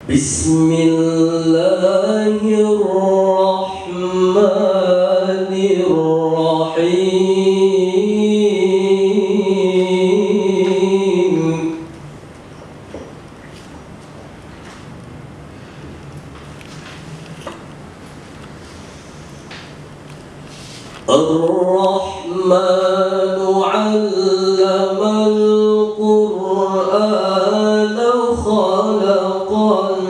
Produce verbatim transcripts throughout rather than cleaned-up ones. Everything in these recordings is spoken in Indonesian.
Bismillahirrahmanirrahim. Ar-Rahmanu 'allamal Qur'ana khalaqal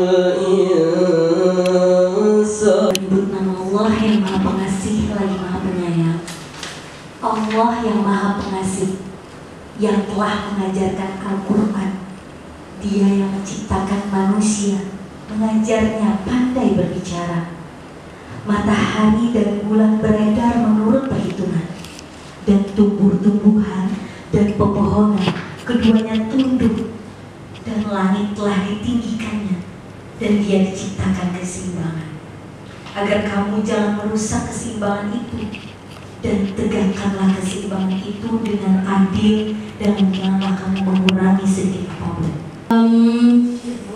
insan. Nama Allah yang Maha Pengasih lagi Maha Penyayang. Allah yang Maha Pengasih yang telah mengajarkan Al-Quran. Dia yang menciptakan manusia, mengajarnya pandai berbicara. Matahari dan bulan beredar menurut perhitungan, dan tumbuh-tumbuhan dan pepohonan keduanya tunduk, dan langit telah ditinggikannya, dan dia diciptakan keseimbangan, agar kamu jangan merusak keseimbangan itu, dan tegakkanlah keseimbangan itu dengan adil, dan janganlah kamu mengurangi sedikit apapun. Um,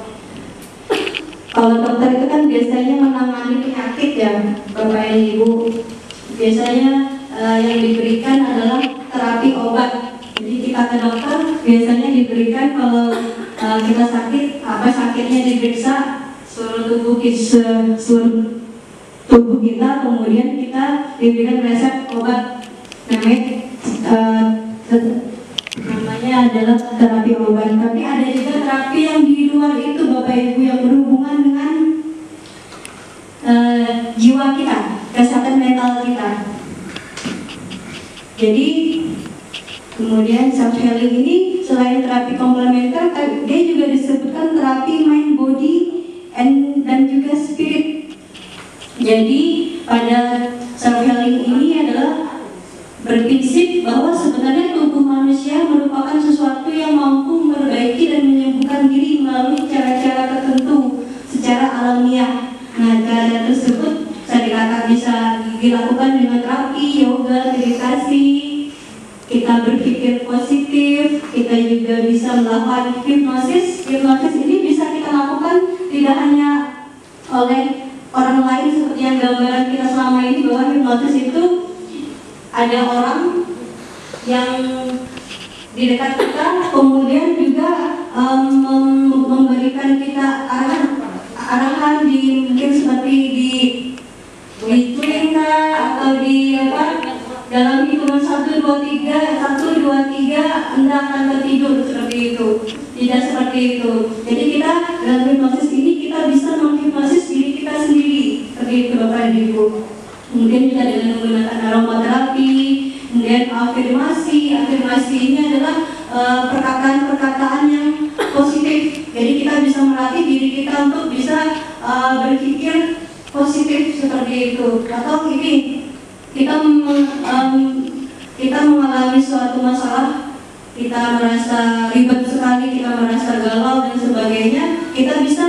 Kalau dokter itu kan biasanya menangani penyakit ya, Bapak dan Ibu. Biasanya uh, yang diberikan adalah terapi obat. Jadi kita ke dokter biasanya diberikan kalau uh, kita sakit, apa sakitnya diperiksa seluruh tubuh kita, seluruh tubuh kita, kemudian kita diberikan resep obat. Namanya uh, namanya adalah terapi obat. Tapi ada juga terapi yang di luar itu, Bapak Ibu, yang berhubungan dengan uh, jiwa kita, kesehatan mental kita. Jadi kemudian self healing ini selain terapi komplementer, dia juga disebutkan terapi mind, body, and dan juga spirit. Jadi pada self healing ini adalah berprinsip bahwa sebenarnya tubuh manusia merupakan sesuatu yang mampu memperbaiki dan menyembuhkan diri melalui cara-cara tertentu secara alamiah. Nah, cara tersebut bisa dikatakan bisa dilakukan dengan terapi, yoga, meditasi. Kita berpikir positif, kita juga bisa melakukan hipnosis. Hipnosis ini bisa kita lakukan tidak hanya oleh orang lain seperti yang gambaran kita selama ini, bahwa hipnosis itu ada orang yang di dekat kita, kemudian juga um, memberikan kita arahan, arahan di mungkin seperti di di telinga atau di apa, dalam hitungan satu dua tiga satu dua tiga Anda akan tertidur seperti itu. Tidak seperti itu. Jadi kita dalam hipnosis ini kita bisa menghipnosis diri kita sendiri seperti itu, Bapak Ibu. Kemudian juga dengan menggunakan aromaterapi, kemudian afirmasi. Afirmasi ini adalah uh, perkataan-perkataan yang positif. Jadi kita bisa melatih diri kita untuk bisa uh, berpikir positif seperti itu. Atau ini kita um, kita mengalami suatu masalah, kita merasa ribet sekali, kita merasa galau dan sebagainya, kita bisa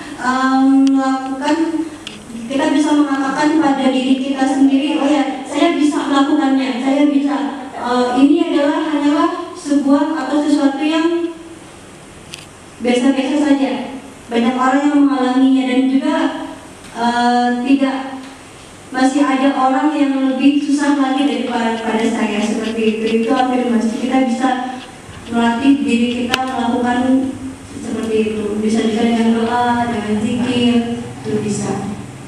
um, melakukan kita bisa mengatakan pada diri kita sendiri, oh ya, saya bisa melakukannya, saya bisa. Uh, ini adalah hanyalah sebuah atau sesuatu yang biasa-biasa saja. Banyak orang yang mengalaminya, dan juga uh, tidak masih ada orang yang lebih susah lagi daripada pada saya seperti itu. Itu afirmasi. Kita bisa melatih diri kita melakukan seperti itu. Bisa juga dengan doa, dengan zikir, itu bisa.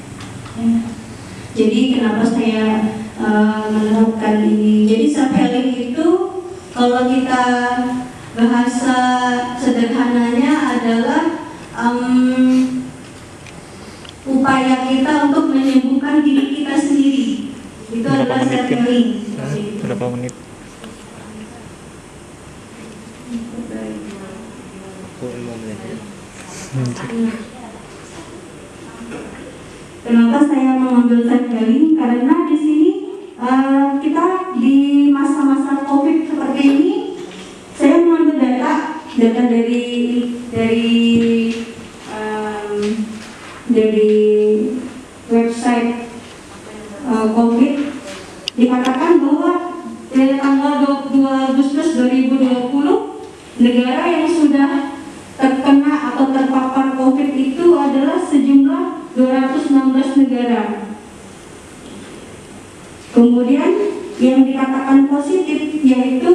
Jadi kenapa saya uh, menerapkan ini? Jadi self healing itu kalau kita bahasa sederhananya adalah um, upaya kita untuk menyembuhkan diri kita sendiri. Itu berapa adalah self healing. Berapa menit? lima menit. Kenapa saya mengambil self healing? Karena di sini uh, kita di masa-masa COVID seperti ini, saya mengambil data, data dari dari um, dari website uh, COVID, dikatakan bahwa dari tanggal dua puluh dua Agustus dua ribu dua puluh negara yang sudah terkena atau terpapar COVID itu yang dikatakan positif, yaitu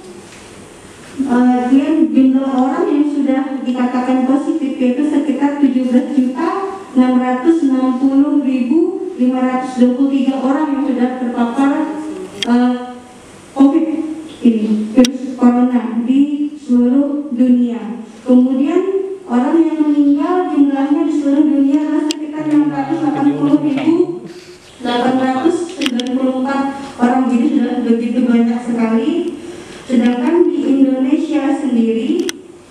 uh, dia jumlah orang yang sudah dikatakan positif yaitu sekitar tujuh belas juta enam ratus enam puluh ribu lima ratus dua puluh tiga orang yang sudah terpapar uh, COVID ini, virus corona di seluruh dunia. Kemudian orang yang meninggal jumlahnya di seluruh dunia adalah sekitar enam ratus delapan puluh ribu delapan ratus sembilan puluh empat orang, jadi sudah begitu banyak sekali. Sedangkan di Indonesia sendiri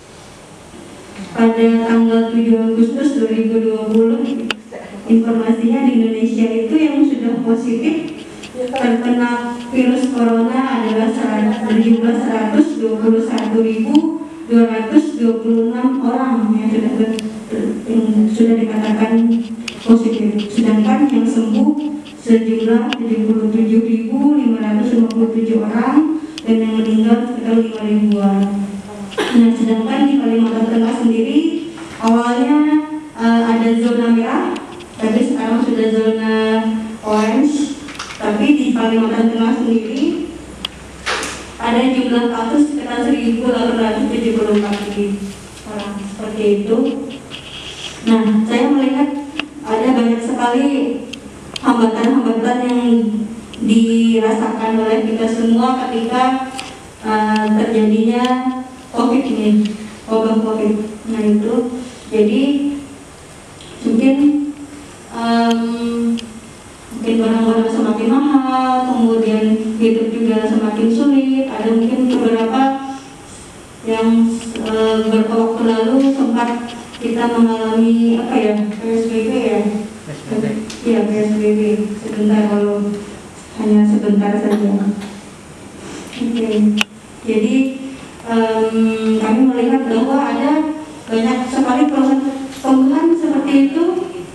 pada tanggal tujuh Agustus dua ribu dua puluh informasinya di Indonesia itu yang sudah positif terkena virus corona adalah berjumlah seratus dua puluh satu ribu dua ratus dua puluh enam orang yang sudah ber, yang sudah dikatakan positif. Sedangkan yang sembuh sejumlah tujuh puluh tujuh ribu lima ratus lima puluh tujuh orang dan yang meninggal sekitar lima ribuan. Nah, sedangkan di Kalimantan Tengah sendiri awalnya uh, ada zona merah, tapi sekarang sudah zona orange. Tapi di Kalimantan Tengah sendiri ada jumlah kasus sekitar seribu delapan ratus tujuh puluh empat orang seperti itu. Nah, saya melihat ada banyak sekali hambatan-hambatan yang dirasakan oleh kita semua ketika uh, terjadinya COVID ini, wabah COVID. Nah itu, jadi mungkin um, mungkin barang-barang semakin mahal, kemudian hidup juga semakin sulit. Ada mungkin beberapa yang uh, beberapa waktu lalu sempat kita mengalami apa ya, P S B B ya, iya P S B B sebentar, kalau hanya sebentar saja. Oke, okay. Jadi um, kami melihat bahwa ada banyak sekali keluhan seperti itu,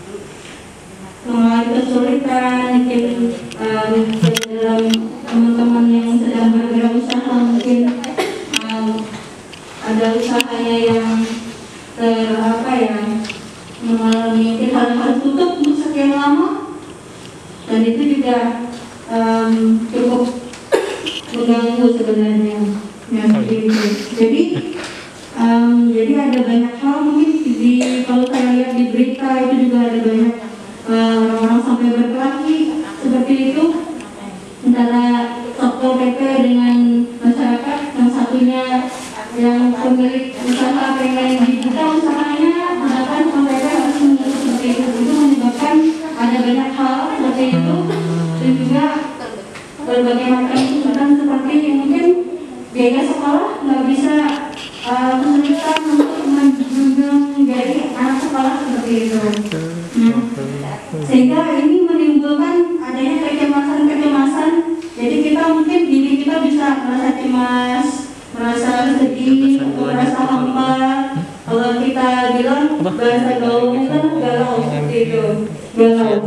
mengalami kesulitan, mungkin um, dalam teman-teman yang sedang berwirausaha mungkin um, ada usahanya yang ter apa ya mengalami mungkin hal-hal tutup untuk sekian lama, dan itu juga um, cukup mengganggu sebenarnya. Ya, seperti itu. Jadi um, jadi ada banyak hal mungkin di kalau saya lihat di berita itu juga ada banyak orang-orang uh, sampai berkelahi seperti itu antara Satpol P P dengan masyarakat, yang satunya yang pemilik usaha pengen dibuka usahanya, sedangkan Satpol P P harus menutup seperti itu. Itu menyebabkan ada banyak hal seperti itu, dan juga berbagai macam kesulitan seperti mungkin biaya sekolah nggak bisa uh, kesulitan untuk menjadi anak sekolah seperti itu. Nah, sehingga ini menimbulkan adanya kecemasan-kecemasan. Jadi kita mungkin diri kita bisa merasa cemas, merasa sedih, merasa hampa. Kalau kita bilang bahasa gaulnya kan galau seperti itu, galau.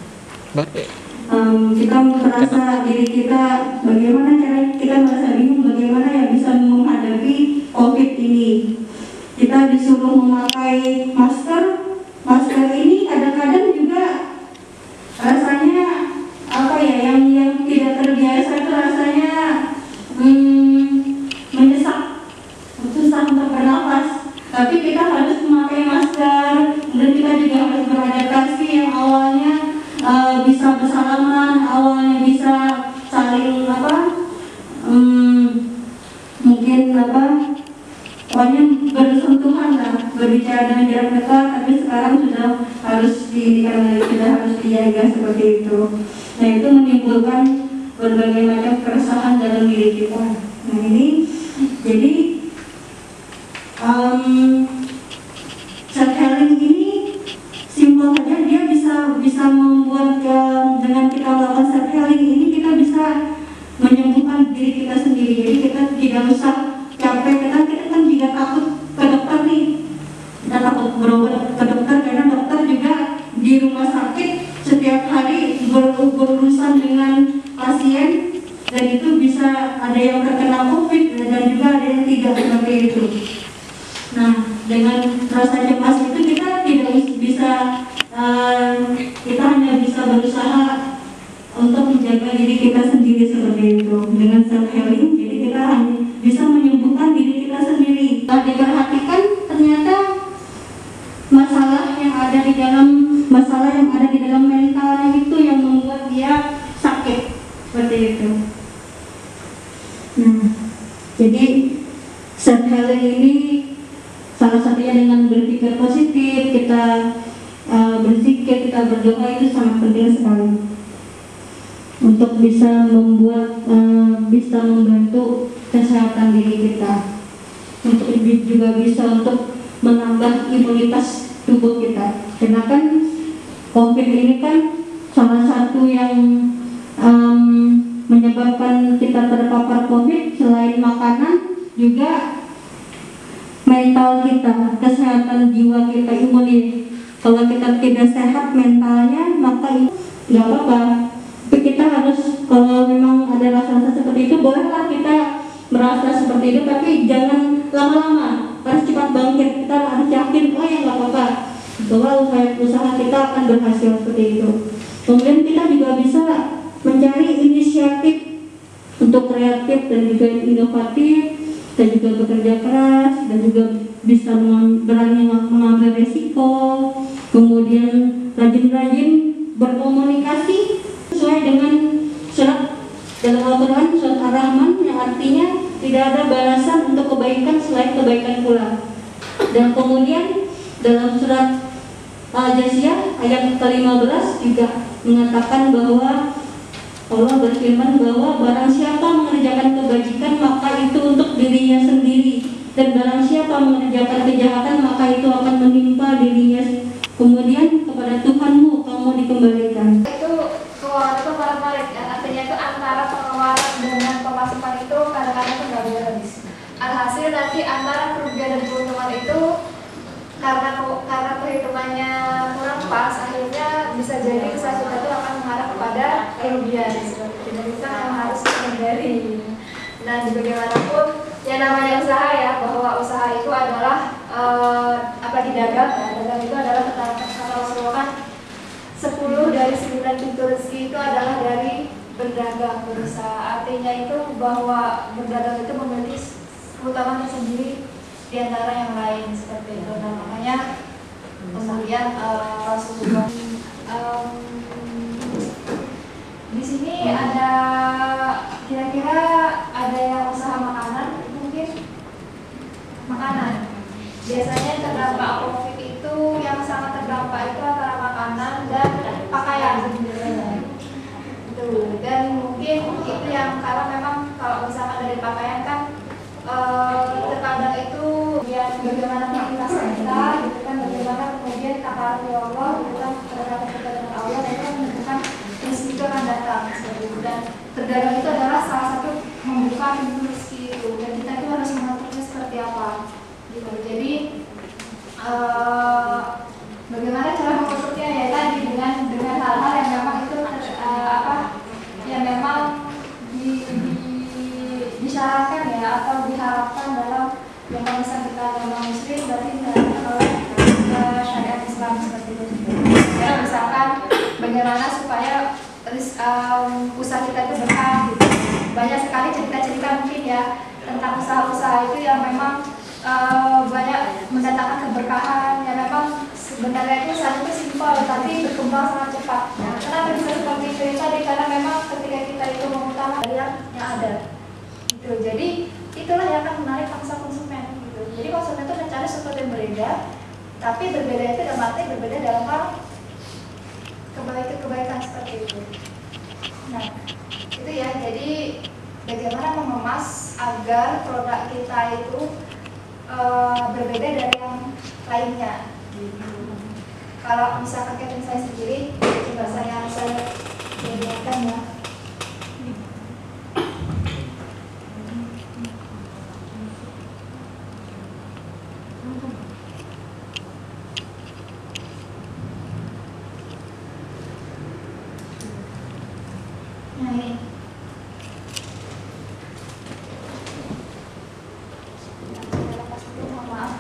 Um, kita merasa diri kita bagaimana cara kita merasa bingung bagaimana ya bisa menghadapi COVID ini. Kita disuruh memakai masker, masker ini kadang-kadang juga rasanya apa ya, yang yang tidak terbiasa itu rasanya hmm, menyesak, susah untuk bernafas. Tapi kita harus memakai masker, dan kita juga harus beradaptasi yang awalnya Uh, bisa bersalaman, awalnya bisa saling apa, um, mungkin apa, pokoknya bersentuhan lah, berbicara dengan jarak dekat, tapi sekarang sudah harus di, sudah harus dijaga seperti itu. Nah itu menimbulkan berbagai macam keresahan dalam diri kita. Nah ini jadi um, self healing ini simpel saja, dia bisa bisa membuat uh, dengan kita melakukan self healing ini kita bisa menyembuhkan diri kita sendiri. Jadi kita tidak usah capek, kita kita kan juga takut ke dokter nih, kita takut berobat ke dokter karena dokter juga di rumah sakit setiap hari ber, berurusan dengan pasien, dan itu bisa ada yang terkena COVID dan juga ada yang tidak seperti itu. Nah, dengan rasa cemas itu kita tidak bisa, uh, kita hanya bisa berusaha untuk menjaga diri kita sendiri seperti itu. Dengan self healing, jadi kita hanya bisa menyembuhkan diri kita sendiri. Nah, diperhatikan ternyata masalah yang ada di dalam masalah yang ada di dalam mentalnya itu yang membuat dia sakit seperti itu. Nah, jadi self healing ini salah satunya dengan berpikir positif, kita uh, berzikir, kita berdoa itu sangat penting sekali untuk bisa membuat, uh, bisa membantu kesehatan diri kita, untuk juga bisa untuk menambah imunitas tubuh kita. Karena kan COVID ini kan salah satu yang um, menyebabkan kita terpapar COVID selain makanan juga mental kita, kesehatan jiwa kita, imunitas. Kalau kita tidak sehat mentalnya, maka nggak apa-apa. Tapi kita harus, kalau memang ada rasa-rasa seperti itu, bolehlah kita merasa seperti itu, tapi jangan lama-lama, harus cepat bangkit. Kita harus yakin, oh ya nggak apa-apa, bahwa usaha kita akan berhasil seperti itu. Kemudian kita juga bisa mencari inisiatif untuk kreatif dan juga inovatif, dan juga bekerja keras, dan juga bisa berani mengambil resiko, kemudian rajin-rajin berkomunikasi sesuai dengan surat dalam Al-Quran, surat Ar-Rahman, yang artinya tidak ada balasan untuk kebaikan selain kebaikan pula. Dan kemudian dalam surat Al-Jasiyah ayat ke lima belas juga mengatakan bahwa Allah berfirman bahwa barang siapa mengerjakan kebajikan maka itu untuk dirinya sendiri, dan barang siapa mengerjakan kejahatan maka itu akan menimpa dirinya, kemudian kepada Tuhanmu kamu dikembalikan. Itu keuangan itu balik-balik ya, artinya itu antara pengeluaran dengan pemasukan itu kadang-kadang itu nggak habis. Alhasil nanti antara kerugian dan keuntungan itu karena karena perhitungannya kurang pas, akhirnya bisa jadi usaha kita itu akan mengarah kepada kerugian seperti itu. Kita yang harus menghindari. Nah, bagaimanapun yang namanya usaha ya, bahwa usaha itu adalah uh, apa didagang, ya, dagang itu adalah kata Rasulullah kan sepuluh dari sembilan pintu rezeki itu adalah dari berdagang, berusaha. Artinya itu bahwa berdagang itu memiliki keutamaan tersendiri di antara yang lain seperti itu. Nah, makanya kemudian uh, Rasulullah um, di sini ada kira-kira ada yang usaha makanan, mungkin makanan. Biasanya terdampak COVID itu yang sangat terdampak itu antara makanan dan pakaian. Itu dan mungkin itu yang karena memang kalau misalkan dari pakaian kan Uh, terkadang itu ya bagaimana aktivitas kita gitu kan, bagaimana kemudian takaruf ya Allah gitu kan, kedekatan kita dengan Allah, dan itu menentukan rezeki itu akan datang seperti itu. Dan berdagang itu adalah salah satu membuka pintu rezeki itu, dan kita itu harus mengaturnya seperti apa gitu. Jadi uh, bagaimana cara mengaturnya ya tadi dengan dengan hal-hal yang memang itu uh, apa yang memang di, di disyaratkan ya atau diharapkan dalam yang bisa kita agama muslim, berarti diharapkan oleh uh, syariat Islam seperti itu. Ya, misalkan bagaimana supaya um, usaha kita itu berkah gitu. Banyak sekali cerita-cerita mungkin ya tentang usaha-usaha itu yang memang uh, banyak mendatangkan keberkahan, yang memang sebenarnya itu saat itu simpel tapi berkembang sangat cepat. Ya, kenapa bisa seperti itu tadi? Karena memang ketika kita itu mengutamakan yang yang ada. Gitu. Jadi itulah yang akan menarik pangsa konsumen gitu. Jadi konsumen itu mencari sesuatu yang berbeda, tapi berbeda itu dalam arti berbeda dalam hal kebaikan-kebaikan seperti itu. Nah, itu ya. Jadi bagaimana mengemas agar produk kita itu uh, berbeda dari yang lainnya. Gitu. Kalau misalkan catering saya sendiri, coba saya saya jadikan ya. Nah ini lepas dulu, mohon maaf.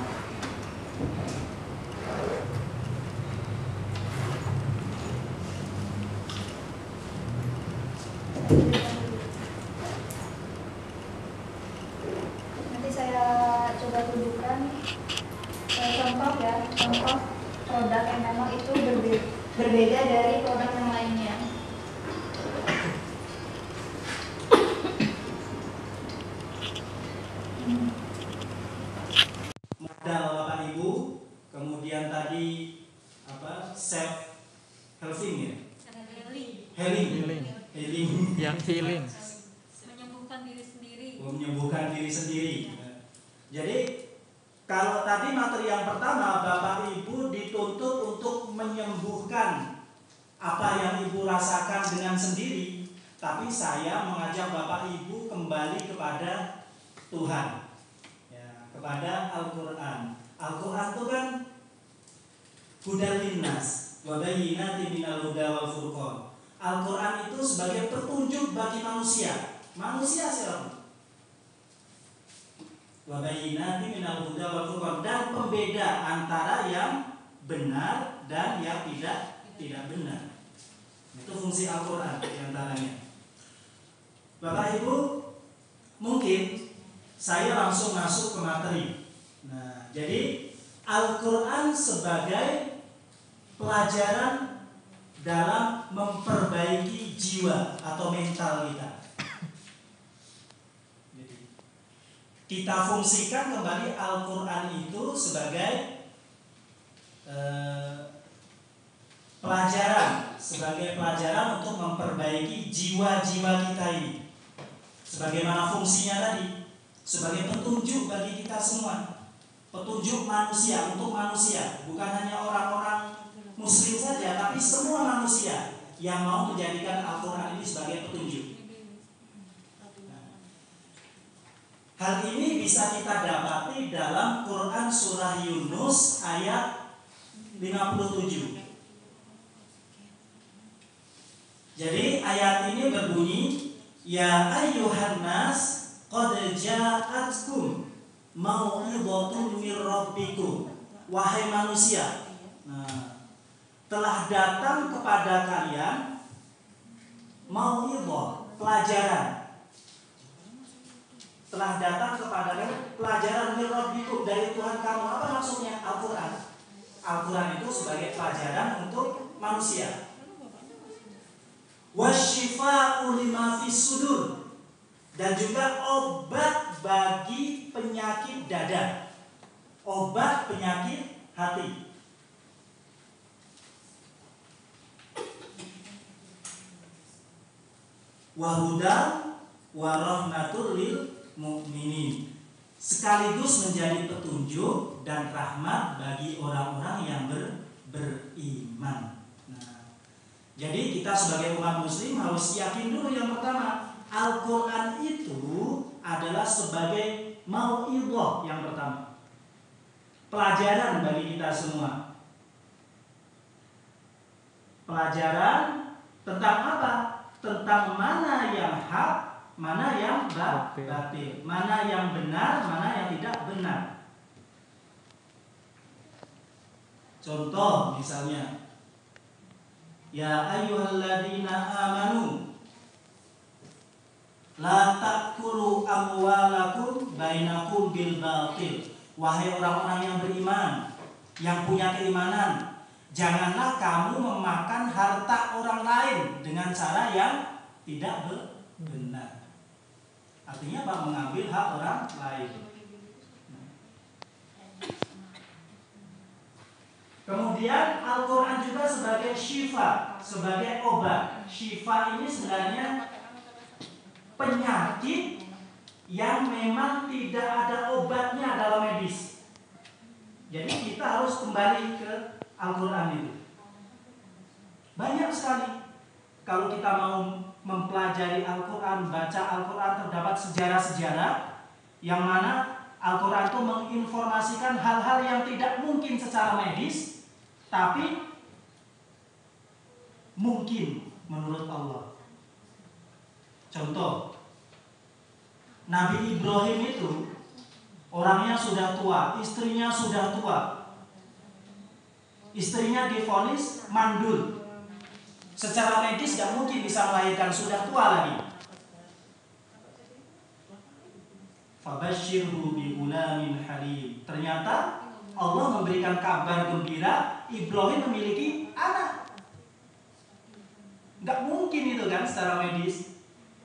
produk yang memang itu berbe- berbeda dari produk yang lainnya. Modal Bapak Ibu, kemudian tadi apa? Self helping ya? Healing. Healing. Healing. Yang healing. Menyembuhkan diri sendiri. Menyembuhkan diri sendiri. Jadi kalau tadi materi yang pertama, Bapak Ibu dituntut untuk menyembuhkan apa yang Ibu rasakan dengan sendiri, tapi saya mengajak Bapak Ibu kembali kepada Tuhan, ya, kepada Al-Quran. Al-Quran itu kan hudal linnas wa bayyinatin minal huda wal furqan. Al-Quran itu sebagai petunjuk bagi manusia. Manusia siapa? Wa bayyinatin minal huda wal furqan, dan pembeda antara yang benar dan yang tidak tidak benar. Itu fungsi Al-Quran diantaranya. Bapak Ibu, mungkin saya langsung masuk ke materi. Nah, jadi Al-Quran sebagai pelajaran dalam memperbaiki jiwa atau mental kita. Jadi, kita fungsikan kembali Al-Quran itu sebagai eh, pelajaran, sebagai pelajaran untuk memperbaiki jiwa-jiwa kita ini. Sebagaimana fungsinya tadi, sebagai petunjuk bagi kita semua, petunjuk manusia untuk manusia, bukan hanya orang-orang Muslim saja, tapi semua manusia yang mau menjadikan Al-Quran ini sebagai petunjuk. Nah, hal ini bisa kita dapati dalam Quran surah Yunus ayat lima puluh tujuh. Jadi ayat ini berbunyi, ya ayyuhan nas qad ja'atkum mau'izatun mir rabbikum. Wahai manusia, nah, telah datang kepada kalian mau'izah, pelajaran. Telah datang kepada kalian pelajaran mir rabbikum, dari Tuhan kamu. Apa maksudnya? Al-Quran. Al-Quran itu sebagai pelajaran untuk manusia. Wasyifa'u lima fis sudur, dan juga obat bagi penyakit dada, obat penyakit hati. Wahudan warahmatul lil mu'minin, sekaligus menjadi petunjuk dan rahmat bagi orang-orang yang ber, beriman. Nah, jadi kita sebagai umat muslim harus yakin dulu yang pertama, Al-Quran itu adalah sebagai mau'izah yang pertama, pelajaran bagi kita semua. Pelajaran tentang apa? Tentang mana yang hak, mana yang batil, mana yang benar, mana yang tidak benar. Contoh misalnya, ya ayyuhalladzina amanu la ta'kulu amwalakum bainakum bil batil. Wahai orang-orang yang beriman, yang punya keimanan, janganlah kamu memakan harta orang lain dengan cara yang tidak benar. Artinya apa? Mengambil hak orang lain. Kemudian Al-Quran juga sebagai syifa, sebagai obat. Syifa ini sebenarnya penyakit yang memang tidak ada obatnya dalam medis. Jadi kita harus kembali ke Al-Quran itu. Banyak sekali kalau kita mau mempelajari Al-Quran, baca Al-Quran, terdapat sejarah-sejarah yang mana Al-Quran itu menginformasikan hal-hal yang tidak mungkin secara medis, tapi mungkin menurut Allah. Contoh, Nabi Ibrahim itu orangnya sudah tua, istrinya sudah tua. Istrinya divonis mandul. Secara medis gak mungkin bisa melahirkan, sudah tua lagi. Fabashshirhu bi ghulamin halim. Ternyata Allah memberikan kabar gembira Ibrahim memiliki anak. Nggak mungkin itu kan secara medis.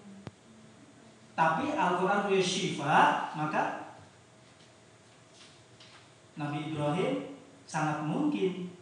Tapi Al-Quran punya syifa, maka Nabi Ibrahim sangat mungkin.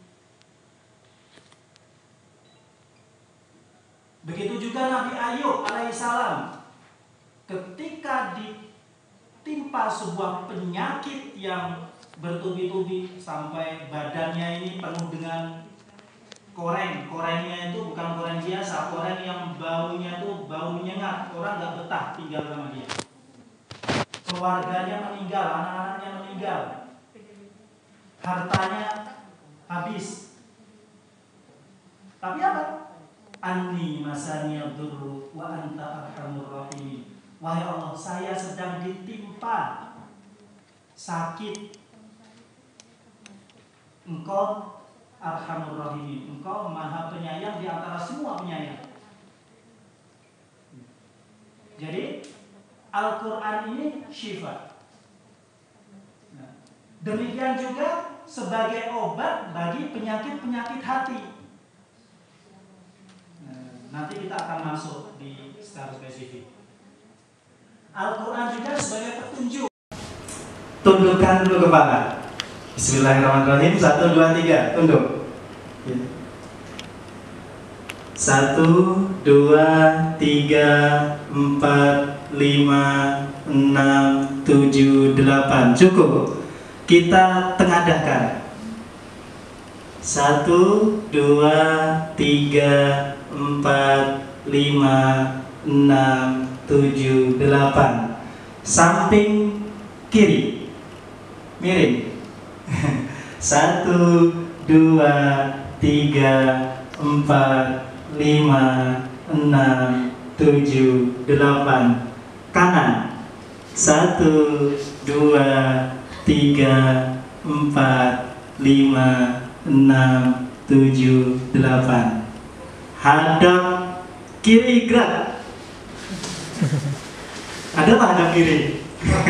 Begitu juga Nabi Ayub alaihissalam, ketika ditimpa sebuah penyakit yang bertubi-tubi sampai badannya ini penuh dengan koreng. Korengnya itu bukan koreng biasa, koreng yang baunya itu bau menyengat. Orang nggak betah tinggal sama dia. Keluarganya meninggal, anak-anaknya meninggal, hartanya habis. Tapi apa? Anni masani yadurru wa anta arhamur rahimin. Wahai Allah, saya sedang ditimpa sakit, Engkau arhamur rahimin, Engkau maha penyayang di antara semua penyayang. Jadi Al-Quran ini syifa. Nah, demikian juga sebagai obat bagi penyakit-penyakit hati. Nanti kita akan masuk di secara spesifik. Al-Quran juga sebagai petunjuk. Tundukkan dulu kepala. Bismillahirrahmanirrahim. Satu, dua, tiga. Tunduk. Satu, dua, tiga, empat, lima, enam, tujuh, delapan. Cukup. Kita tengadahkan. Satu, dua, tiga, empat, lima, enam, tujuh, delapan. Samping kiri miring. Satu, dua, tiga, empat, lima, enam, tujuh, delapan. Kanan. Satu, dua, tiga, empat, lima, enam, tujuh, delapan. Hadap kiri gerak. Ada lah hadap kiri.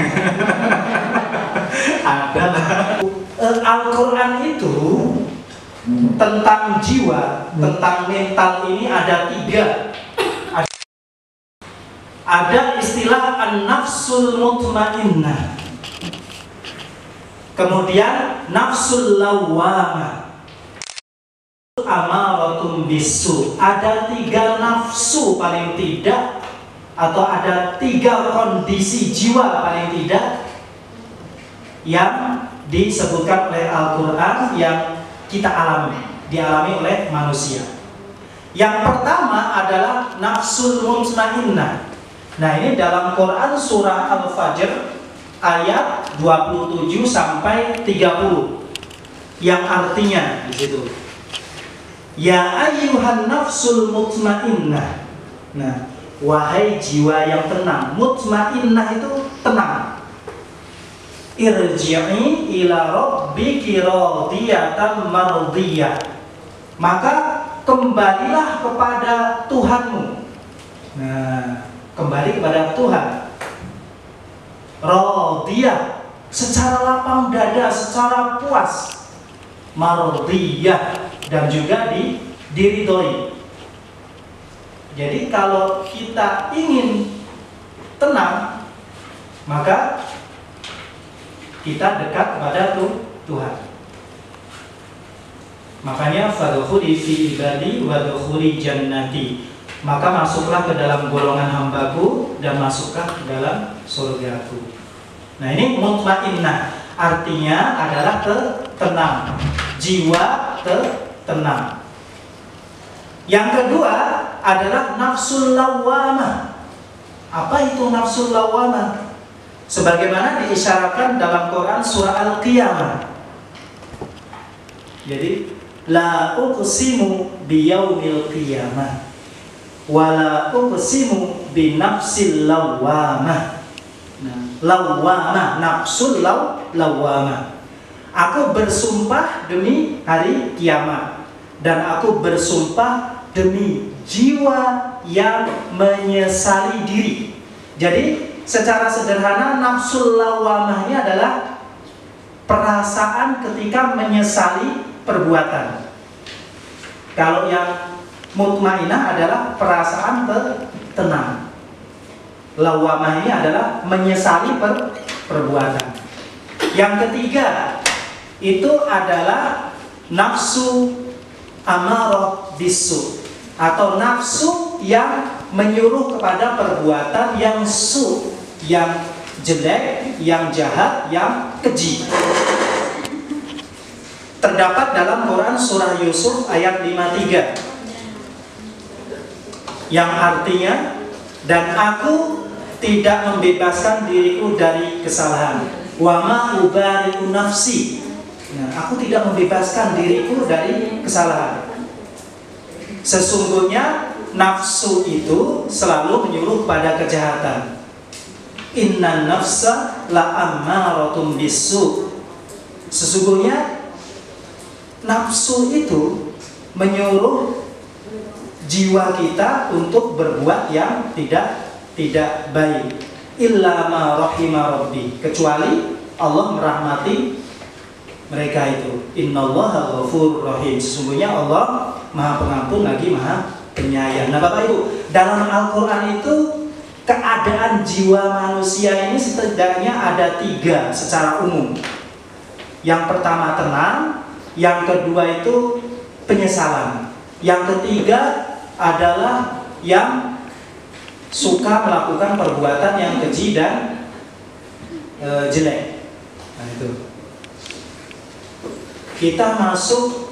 Ada lah. Al-Quran itu tentang jiwa, tentang mental ini ada tiga. Ada istilah an-nafsul mutmainnah, kemudian nafsul lawwamah, amaratun bisu. Ada tiga nafsu paling tidak, atau ada tiga kondisi jiwa paling tidak yang disebutkan oleh Al-Quran yang kita alami, dialami oleh manusia. Yang pertama adalah nafsul mutmainnah. Nah, ini dalam Quran surah Al-Fajr ayat dua puluh tujuh sampai tiga puluh, yang artinya di situ, ya ayyuhan nafsul mutmainnah. Nah, wahai jiwa yang tenang. Mutmainnah itu tenang. Irji'i ila rabbiki radiyatan mardiyah. Maka kembalilah kepada Tuhanmu. Nah, kembali kepada Tuhan. Radiyah, secara lapang dada, secara puas. Mardiyah, dan juga di diridhoi. Jadi kalau kita ingin tenang, maka kita dekat kepada Tuhan. Makanya fadkhuli fi ibadi wadkhuli jannati. Maka masuklah ke dalam golongan hambaku dan masuklah ke dalam surgaku. Nah, ini mutmainnah, artinya adalah tenang, jiwa tenang. Yang kedua adalah nafsul lawwamah. Apa itu nafsul lawwamah? Sebagaimana diisyaratkan dalam Quran surah Al-Qiyamah. Jadi, la uqsimu biyaumil qiyamah wala uqsimu binafsil lawwamah. Nah, lawwamah, nafsul law, lawwamah. Aku bersumpah demi hari kiamat, dan aku bersumpah demi jiwa yang menyesali diri. Jadi secara sederhana nafsul lawwamah ini adalah perasaan ketika menyesali perbuatan. Kalau yang mutmainah adalah perasaan tenang. Lawamah ini adalah menyesali per, perbuatan. Yang ketiga itu adalah nafsu amarah bisu, atau nafsu yang menyuruh kepada perbuatan yang su, yang jelek, yang jahat, yang keji. Terdapat dalam Quran surah Yusuf ayat lima puluh tiga yang artinya, dan aku tidak membebaskan diriku dari kesalahan. Wa ma ubari'u nafsi. Nah, aku tidak membebaskan diriku dari kesalahan. Sesungguhnya nafsu itu selalu menyuruh pada kejahatan. Inna nafsa la ammaratum bisu. Sesungguhnya nafsu itu menyuruh jiwa kita untuk berbuat yang tidak tidak baik. Illa ma rahima rabbi, kecuali Allah merahmati mereka itu. Innallaha ghafurur rahim. Sesungguhnya Allah Maha Pengampun lagi Maha Penyayang. Nah, Bapak Ibu, dalam Al-Qur'an itu keadaan jiwa manusia ini setidaknya ada tiga secara umum. Yang pertama tenang, yang kedua itu penyesalan, yang ketiga adalah yang suka melakukan perbuatan yang keji dan e, jelek. Nah, itu kita masuk